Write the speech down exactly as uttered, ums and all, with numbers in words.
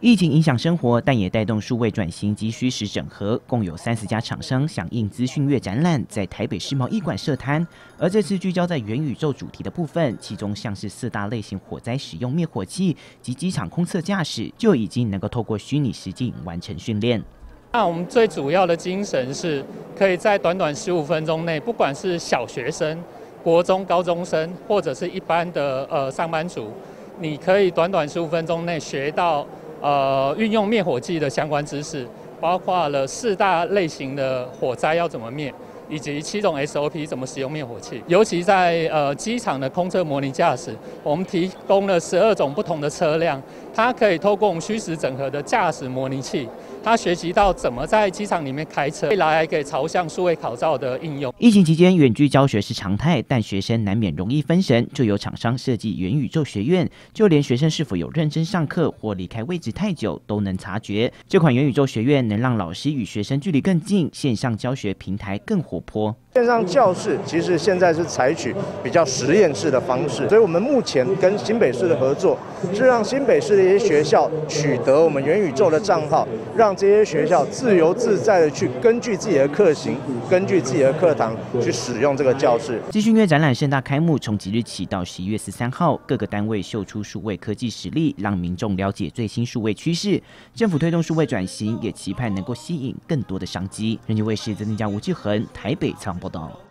疫情影响生活，但也带动数位转型及虚实整合。共有三十家厂商响应资讯月展览，在台北世贸一馆设摊。而这次聚焦在元宇宙主题的部分，其中像是四大类型火灾使用灭火器及机场空测驾驶，就已经能够透过虚拟实境完成训练。 那我们最主要的精神是，可以在短短十五分钟内，不管是小学生、国中、高中生，或者是一般的呃上班族，你可以短短十五分钟内学到。呃，运用灭火器的相关知识，包括了四大类型的火灾要怎么灭，以及七种 S O P 怎么使用灭火器。尤其在呃机场的空测模拟驾驶，我们提供了十二种不同的车辆，它可以透过我们虚实整合的驾驶模拟器，它学习到怎么在机场里面开车，未来还可以朝向数位考照的应用。 疫情期间，远距教学是常态，但学生难免容易分神，就有厂商设计元宇宙学院，就连学生是否有认真上课或离开位置太久都能察觉。这款元宇宙学院能让老师与学生距离更近，线上教学平台更活泼。 线上教室其实现在是采取比较实验室的方式，所以我们目前跟新北市的合作是让新北市的一些学校取得我们元宇宙的账号，让这些学校自由自在的去根据自己的课型、根据自己的课堂去使用这个教室。 资讯月展览盛大开幕，从即日起到十一月十三号，各个单位秀出数位科技实力，让民众了解最新数位趋势。政府推动数位转型，也期盼能够吸引更多的商机。人民卫视曾经家吴志恒台北采访报道。